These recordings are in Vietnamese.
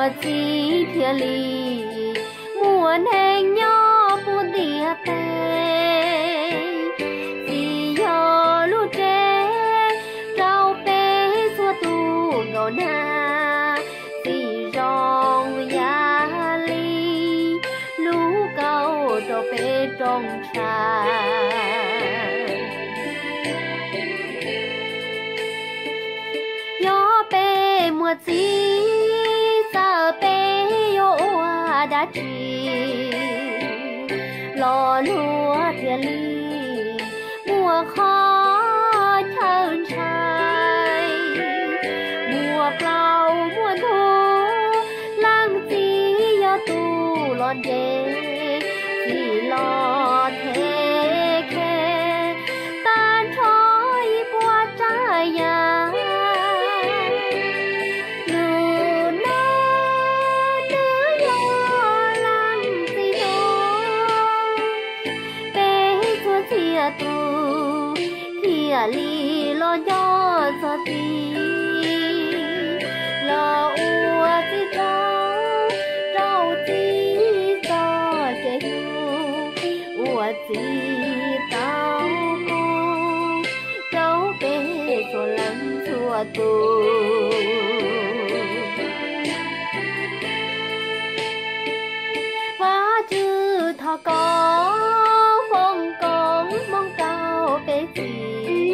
mùa chi thiên lý mùa nền nhỏ buồn địa tê gì yo lu tre rau bé xua tu ngô na gì rong ya li lú câu rau bé trong trà yo bé mùa chi sa bé yo đã chi lo lúa thiên lý mùa khó chân trai mùa plau mùa thu lang chi yo tu lon đê chỉ lo thế khe tan trói qua trái nhà tu thia li lo gió cho ti lo ua ti rau ti cho cái ua ti tao rau bé cho lắm chua tu và chữ thọ có mong cao bé gì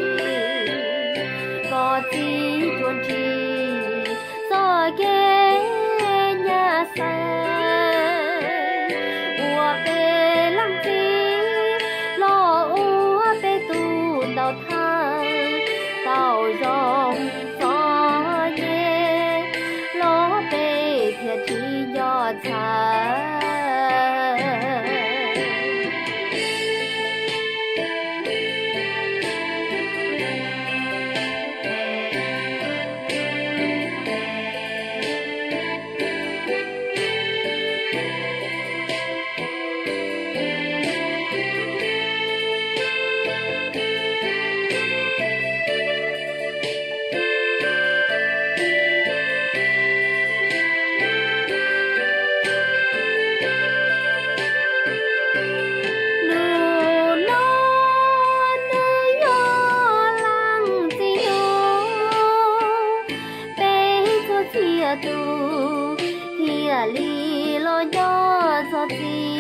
có chi chuồn chi do ghé nhà xa ua bé lăng chi lo ua bé tu đào thang tàu rong gió nhẹ lo bé thiệt chi nhỏ xa tu thia li lo gió cho ti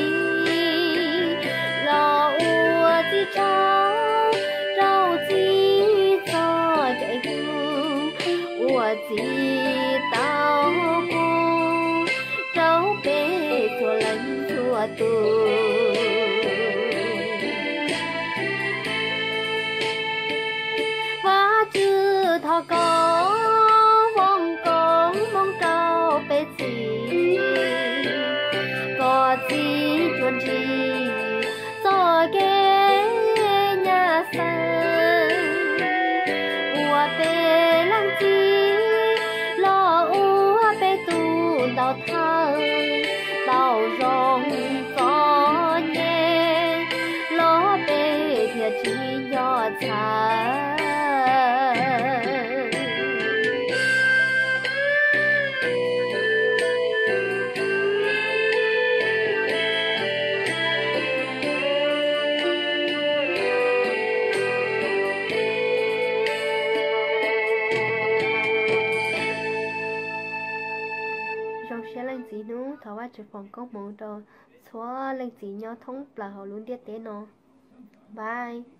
lo ua ti rau ti cho chạy cu ua ti tao cu rau bé cho lạnh chua tu và chữ thọ có chi chuồn chi do ghé nhà xa ua bé lăng chi lo ua bé tu đào thang tàu rong gió nhẹ lo bé thiệt chi nhỏ xa sẽ lên gì nữa thảoว่าจะphòng có món đồ xóa lên gì nhau thống là họ luôn biết thế nó bye